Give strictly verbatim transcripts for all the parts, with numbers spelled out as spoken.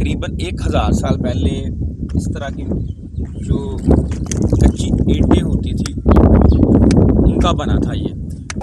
तकरीबन एक हज़ार साल पहले इस तरह की जो कच्ची ईंटें होती थी उनका बना था ये।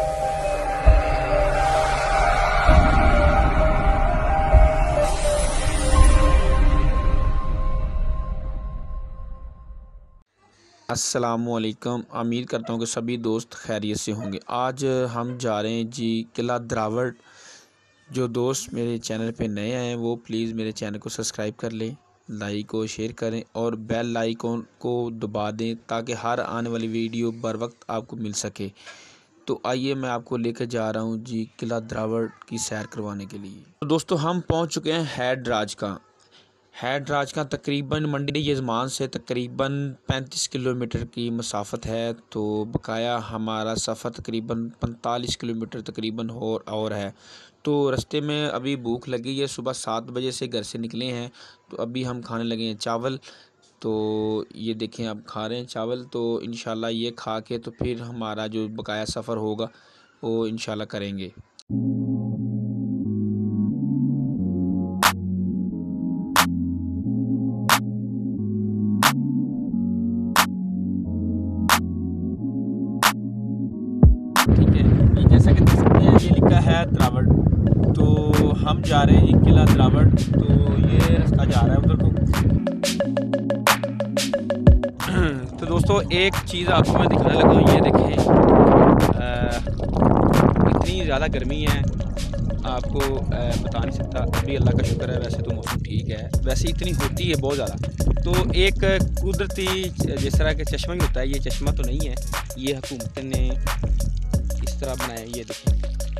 अस्सलामुअलैकुम, उम्मीद करता हूँ कि सभी दोस्त खैरियत से होंगे। आज हम जा रहे हैं जी किला द्रावड़। जो दोस्त मेरे चैनल पे नए हैं वो प्लीज़ मेरे चैनल को सब्सक्राइब कर लें, लाइक और शेयर करें और बेल आइकॉन को दबा दें ताकि हर आने वाली वीडियो बर वक्त आपको मिल सके। तो आइए मैं आपको लेकर जा रहा हूँ जी किला द्रावड़ की सैर करवाने के लिए। तो दोस्तों हम पहुँच चुके हैं हैड राज का। हैड राज का तकरीबन मंडी यजमान से तकरीबन पैंतीस किलोमीटर की मसाफत है। तो बकाया हमारा सफ़र तकरीबन पैंतालीस किलोमीटर तकरीबन और और है। तो रास्ते में अभी भूख लगी है, सुबह सात बजे से घर से निकले हैं। तो अभी हम खाने लगे हैं चावल। तो ये देखें आप खा रहे हैं चावल। तो इंशाल्लाह ये खा के तो फिर हमारा जो बकाया सफ़र होगा वो इंशाल्लाह करेंगे। ठीक है, ये जैसा कि देख सकते हैं ये लिखा है द्रावड़। तो हम जा रहे हैं किला द्रावड़। तो ये रास्ता जा रहा है उधर को। तो दोस्तों एक चीज़ आपको मैं दिखाने लगा हूँ, ये देखें आ, इतनी ज़्यादा गर्मी है आपको आ, बता नहीं सकता। अभी अल्लाह का शुक्र है, वैसे तो मौसम ठीक है, वैसे इतनी होती है बहुत ज़्यादा। तो एक कुदरती जिस तरह का चश्मा ही होता है, ये चश्मा तो नहीं है, ये हुकूमत ने इस तरह बनाया। ये देखिए,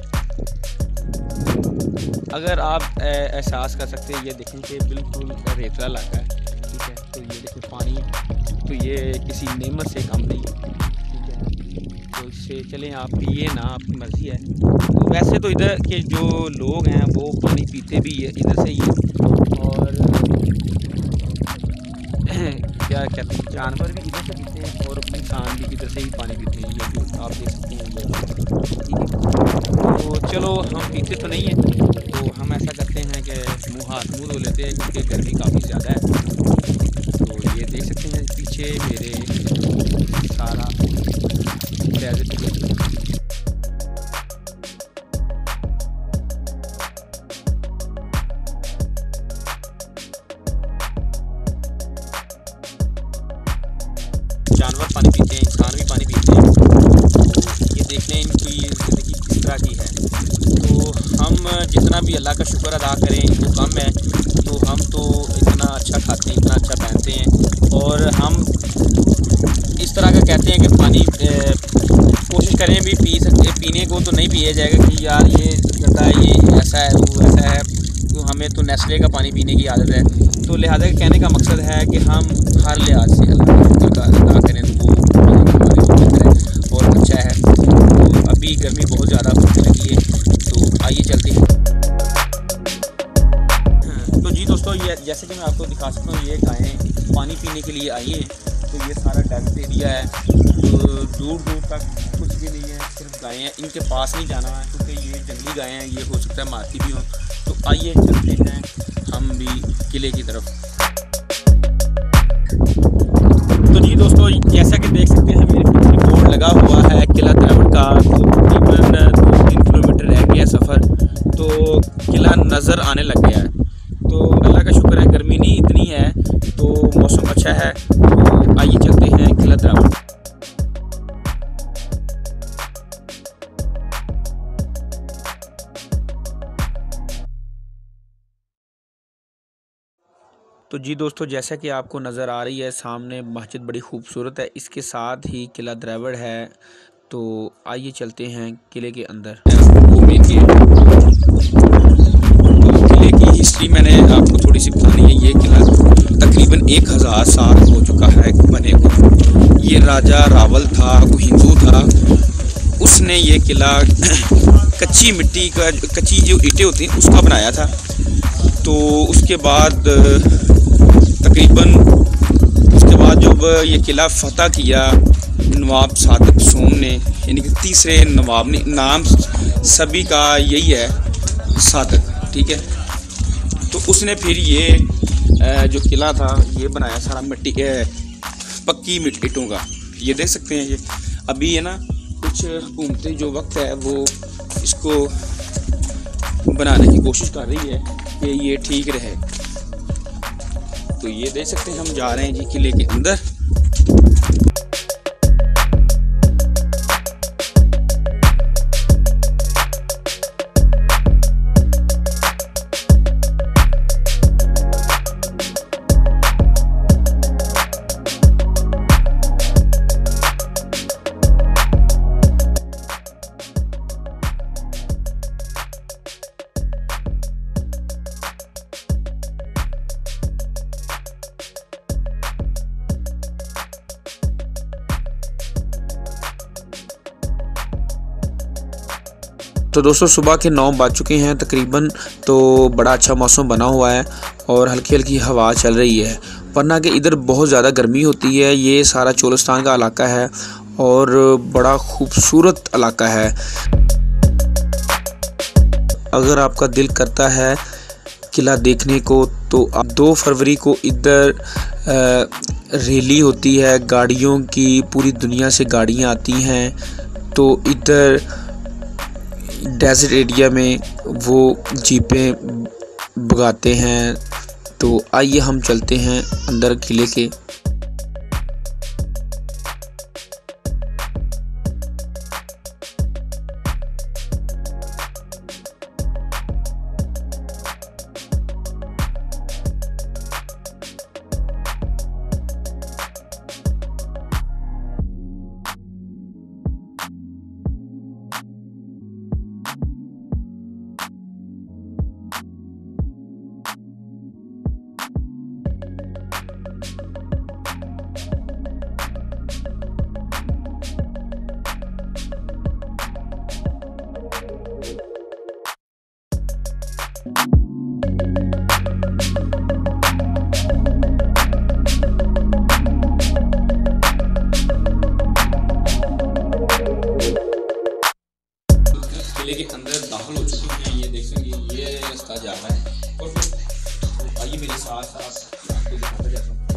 अगर आप एहसास कर सकते हैं, ये देखें कि बिल्कुल रेतला इलाका है। ठीक है, तो ये देखें पानी, तो ये किसी नेमत से कम नहीं है। ठीक है, तो इससे चलें, आप पिए ना, आपकी मर्ज़ी है। तो वैसे तो इधर के जो लोग हैं वो पानी पीते भी है इधर से ही, और क्या कहते हैं जानवर भी इधर से पीते हैं और इंसान भी इधर से ही पानी पीते हैं। ये भी आप देख सकते हैं। ठीक है, तो चलो हम पीते तो नहीं हैं, तो हम ऐसा करते हैं कि मुँह हाथ मुँह धो लेते हैं क्योंकि गर्मी काफ़ी ज़्यादा है। तो ये देख सकते हैं पीछे मेरे सारा डेजर्ट। जानवर पानी पीते हैं, इंसान भी पानी पीते हैं। तो ये देख लें इनकी ज़िंदगी किस तरह की है। तो हम जितना भी अल्लाह का शुक्र अदा करें वो कम है। तो हम तो इतना अच्छा खाते हैं, इतना अच्छा पहनते हैं, और हम इस तरह का कहते हैं कि पानी कोशिश करें भी पी सकते, पीने को तो नहीं पिया जाएगा कि यार ये गंदा है, ये ऐसा है, वो ऐसा है। तो हमें तो नेस्ले का पानी पीने की आदत है। तो लिहाजा कहने का मकसद है कि हम हर लिहाज से अल्लाह का शुक्र अदा करें तो वो हमारे लिए बेहतर है और अच्छा है। तो अभी गर्मी बहुत ज़्यादा होने लगी है, तो आइए चलते हैं। तो जी दोस्तों, ये जैसे कि मैं आपको दिखा सकता हूँ, ये गायें पानी पीने के लिए आई हैं। तो ये सारा डेजर्ट एरिया है, तो दूर दूर तक कुछ भी नहीं है, सिर्फ गायें हैं। इनके पास नहीं जाना है क्योंकि ये जंगली गायें हैं, ये हो सकता है मारती भी हों। तो आइए चलते हैं हम भी किले की तरफ। तो जी दोस्तों, जैसा कि देख सकते हैं मेरे पीछे बोर्ड लगा हुआ है किला द्रावड़ का। तो तकरीबन दो तीन किलोमीटर रह गया सफ़र, तो किला नज़र आने लग गया है। तो अल्लाह का शुक्र है गर्मी नहीं इतनी है, तो मौसम अच्छा है। तो आइए चलते हैं किला द्रावड़। तो जी दोस्तों, जैसा कि आपको नज़र आ रही है सामने मस्जिद बड़ी खूबसूरत है, इसके साथ ही किला द्रावड़ है। तो आइए चलते हैं किले के अंदर। वो मेन गेट। तो किले की हिस्ट्री मैंने आपको थोड़ी सी बतानी है। ये किला तकरीबन एक हज़ार साल हो चुका है बने को। ये राजा रावल था, वो हिंदू था, उसने ये किला कच्ची मिट्टी का, कच्ची जो ईंटें होती हैं उसका बनाया था। तो उसके बाद तकरीबन उसके बाद जब ये किला फतह किया नवाब सादिक सूम ने, यानी कि तीसरे नवाब ने, नाम सभी का यही है सादिक, ठीक है। तो उसने फिर ये जो किला था ये बनाया सारा मिट्टी पक्की मिट्टी ईंटों का। ये देख सकते हैं। ये अभी है ना कुछ हुकूमतें जो वक्त है वो इसको बनाने की कोशिश कर रही है कि ये ठीक रहे। तो ये देख सकते हैं हम जा रहे हैं जी किले के अंदर। तो दोस्तों सुबह के नौ बज चुके हैं तकरीबन। तो बड़ा अच्छा मौसम बना हुआ है और हल्की हल्की हवा चल रही है, वरना कि इधर बहुत ज़्यादा गर्मी होती है। ये सारा चोलिस्तान का इलाका है और बड़ा खूबसूरत इलाका है। अगर आपका दिल करता है किला देखने को तो आप दो फरवरी को इधर रैली होती है गाड़ियों की, पूरी दुनिया से गाड़ियाँ आती हैं। तो इधर डेजर्ट एरिया में वो जीपें भगाते हैं। तो आइए हम चलते हैं अंदर किले के। किले के अंदर दाखिल हो चुके हैं। ये देख सकते हैं ये रास्ता जा रहा है और फिर आइए मेरे साथ साथ आपको दिखाता जाता हूँ।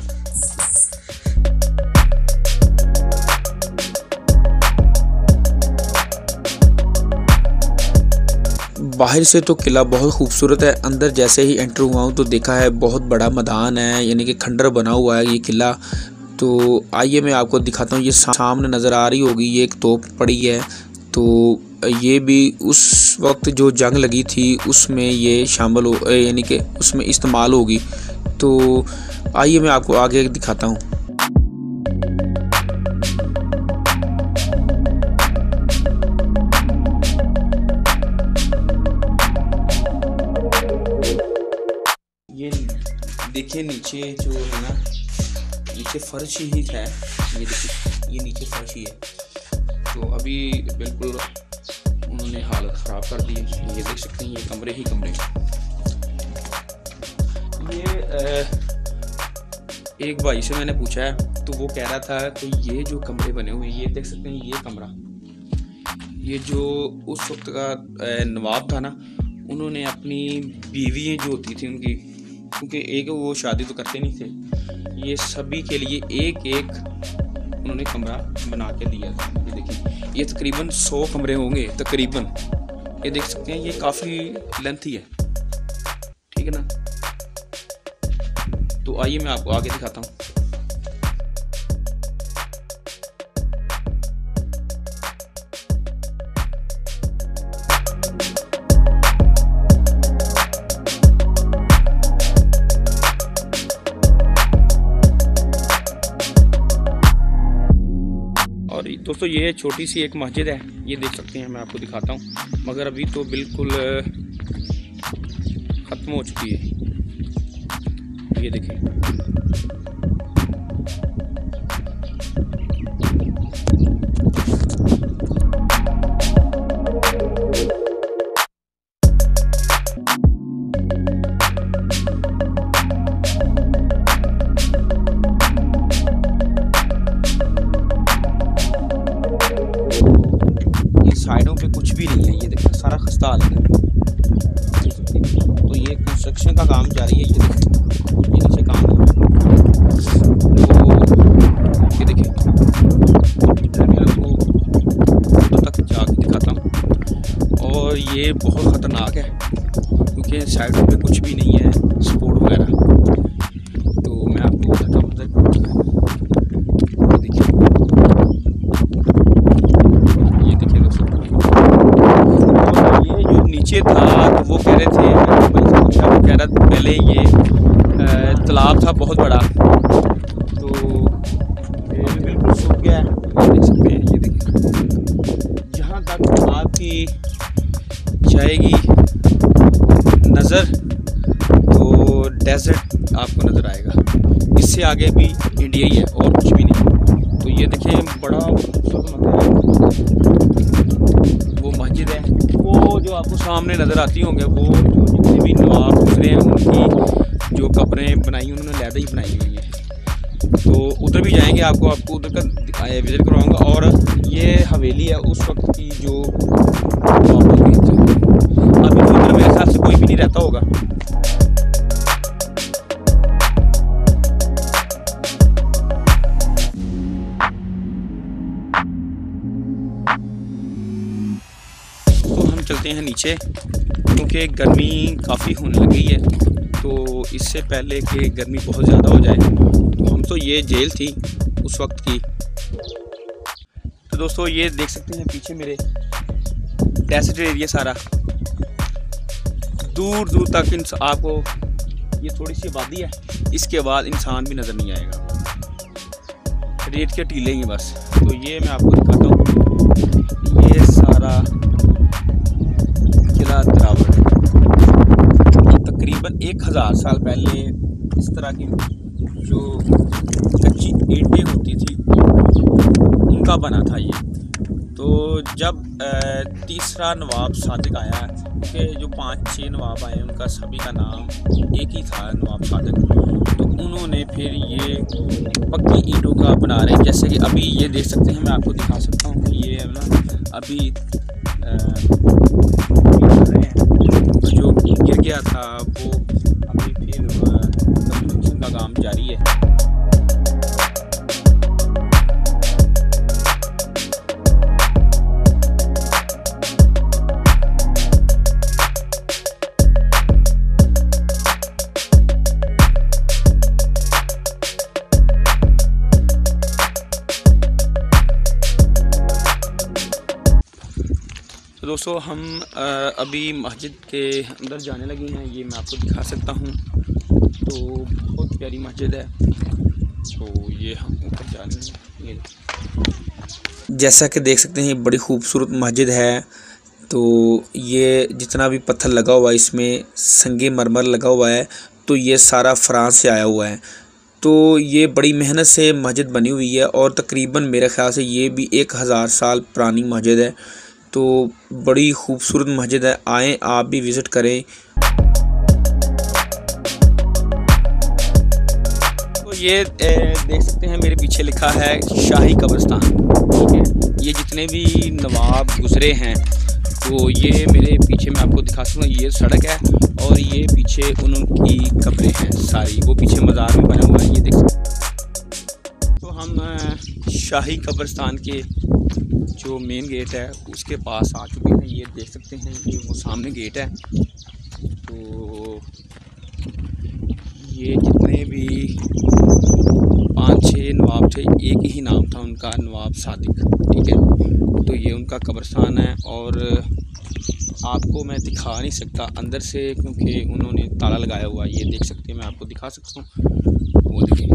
बाहर से तो किला बहुत खूबसूरत है, अंदर जैसे ही एंटर हुआ हूँ तो देखा है बहुत बड़ा मैदान है, यानी कि खंडर बना हुआ है ये किला। तो आइए मैं आपको दिखाता हूँ। ये सामने नज़र आ रही होगी, ये एक तोप पड़ी है। तो ये भी उस वक्त जो जंग लगी थी उसमें ये शामिल हो, यानी कि उसमें इस्तेमाल होगी। तो आइए मैं आपको आगे दिखाता हूँ। ये देखिए नीचे जो है ना, नीचे फर्श ही है। ये देखिए ये नीचे फर्श ही है। तो अभी बिल्कुल उन्होंने हालत ख़राब कर दी है। ये देख सकते हैं ये कमरे ही कमरे। ये आ, एक भाई से मैंने पूछा है तो वो कह रहा था कि ये जो कमरे बने हुए हैं, ये देख सकते हैं ये कमरा, ये जो उस वक्त का नवाब था ना, उन्होंने अपनी बीवियाँ जो होती थी उनकी, क्योंकि एक वो शादी तो करते नहीं थे, ये सभी के लिए एक एक उन्होंने कमरा बना के दिया था। ये देखिए ये तकरीबन सौ कमरे होंगे तकरीबन। ये देख सकते हैं ये काफ़ी लेंथी है, ठीक है ना। तो आइए मैं आपको आगे दिखाता हूँ। और दोस्तों ये छोटी सी एक मस्जिद है, ये देख सकते हैं, मैं आपको दिखाता हूँ, मगर अभी तो बिल्कुल ख़त्म हो चुकी है। ये देखिए साइडों पे कुछ भी नहीं है। ये देखिए सारा खस्ता हाल है। तो ये कंस्ट्रक्शन का काम जारी है। ये देखिए ये बहुत ख़तरनाक है क्योंकि साइडों पे कुछ भी नहीं है सपोर्ट वगैरह। तो मैं आपको बताऊँ देखिए, ये देखिए दोस्तों, ये जो नीचे था तो वो कह रहे थे, पूछा वो कह रहा था पहले ये तालाब था बहुत बड़ा, तो ये बिल्कुल सूख गया है। ये देख सकते हैं, ये देखिए जहाँ तक आपकी जाएगी नज़र तो डेजर्ट आपको नज़र आएगा, इससे आगे भी इंडिया ही है और कुछ भी नहीं। तो ये देखिए बड़ा खूबसूरत वो मस्जिद है, वो जो आपको सामने नज़र आती होंगे, वो जो जितने भी नवाब गुजरे हैं उनकी जो कब्रें बनाई उन्होंने लैदा ही बनाई हुई हैं। तो उधर भी जाएंगे, आपको आपको उधर का विज़िट करवाऊँगा। और ये हवेली है उस वक्त की जो अभी तो उधर मेरे ख्याल से कोई भी नहीं रहता होगा। तो हम चलते हैं नीचे क्योंकि गर्मी काफ़ी होने लगी है, तो इससे पहले कि गर्मी बहुत ज़्यादा हो जाए, तो हम तो ये जेल थी उस वक्त की। तो दोस्तों ये देख सकते हैं पीछे मेरे डेजर्ट एरिया सारा, दूर दूर तक इन आपको ये थोड़ी सी आबादी है, इसके बाद इंसान भी नज़र नहीं आएगा, रेत के टीले ही बस। तो ये मैं आपको दिखाता हूँ, ये सारा किला द्रावड़ तकरीबन एक हज़ार साल पहले इस तरह की जो कच्ची ईंटें होती थी उनका बना था ये। तो जब तीसरा नवाब सादिक आया, कि जो पांच छः नवाब आए उनका सभी का नाम एक ही था, नवाब सादिक, तो उन्होंने फिर ये पक्की ईंटों का बना रहे, जैसे कि अभी ये देख सकते हैं, मैं आपको दिखा सकता हूँ कि ये ना अभी रहे हैं, तो जो गिर गया था वो अभी फिर कंस्ट्रक्शन का काम जारी है। तो दोस्तों हम अभी मस्जिद के अंदर जाने लगे हैं, ये मैं आपको दिखा सकता हूँ। तो बहुत प्यारी मस्जिद है, तो ये हम ऊपर जाने लगे। जैसा कि देख सकते हैं बड़ी खूबसूरत मस्जिद है। तो ये जितना भी पत्थर लगा हुआ है इसमें संगे मरमर लगा हुआ है, तो ये सारा फ्रांस से आया हुआ है। तो ये बड़ी मेहनत से मस्जिद बनी हुई है और तकरीबन मेरे ख़्याल से ये भी एक हज़ार साल पुरानी मस्जिद है। तो बड़ी खूबसूरत मस्जिद है, आएँ आप भी विज़िट करें। तो ये देख सकते हैं मेरे पीछे लिखा है शाही कब्रिस्तान, ठीक है। ये जितने भी नवाब गुजरे हैं तो ये मेरे पीछे मैं आपको दिखा सकता हूँ, ये सड़क है और ये पीछे उनकी कब्रें हैं सारी, वो पीछे मज़ार भी बना हुआ है, ये देख सकते। तो हम शाही कब्रिस्तान के जो मेन गेट है उसके पास आ चुके हैं, ये देख सकते हैं, ये वो सामने गेट है। तो ये जितने भी पाँच छः नवाब थे, एक ही नाम था उनका, नवाब सादिक, ठीक है। तो ये उनका कब्रिस्तान है और आपको मैं दिखा नहीं सकता अंदर से क्योंकि उन्होंने ताला लगाया हुआ है, ये देख सकते हैं, मैं आपको दिखा सकता हूँ, वो देखिए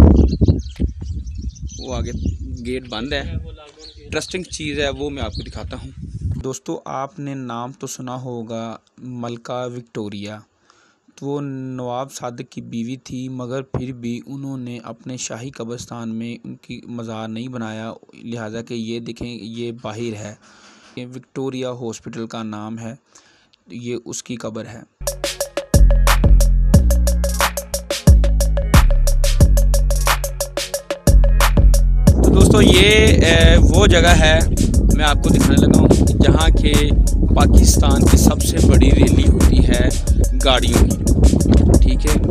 वो आगे गेट बंद है। इंटरेस्टिंग चीज़ है वो मैं आपको दिखाता हूँ। दोस्तों आपने नाम तो सुना होगा मलका विक्टोरिया, तो वो नवाब सादिक की बीवी थी, मगर फिर भी उन्होंने अपने शाही कब्रिस्तान में उनकी मज़ार नहीं बनाया, लिहाजा कि ये देखें ये बाहर है, ये विक्टोरिया हॉस्पिटल का नाम है, ये उसकी कब्र है। तो दोस्तों ये वो जगह है मैं आपको दिखाने लगा हूँ जहाँ के पाकिस्तान की सबसे बड़ी रैली होती है गाड़ियों की, ठीक है।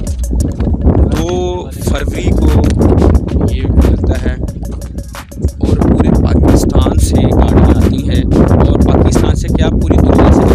दो फरवरी को ये लगता है और पूरे पाकिस्तान से गाड़ियाँ आती हैं, और पाकिस्तान से क्या पूरी दुनिया से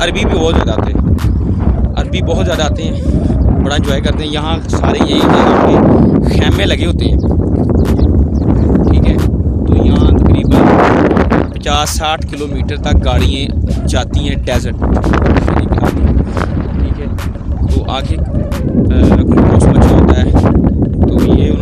अरबी भी बहुत ज़्यादा आते हैं, अरबी बहुत ज़्यादा आते हैं, बड़ा इंजॉय करते हैं। यहाँ सारे ये आपके खैमे लगे होते हैं, ठीक है। तो यहाँ तकरीबन पचास साठ किलोमीटर तक गाड़ियाँ जाती हैं डेजर्ट, ठीक है। तो आगे मौसम अच्छा होता है, तो ये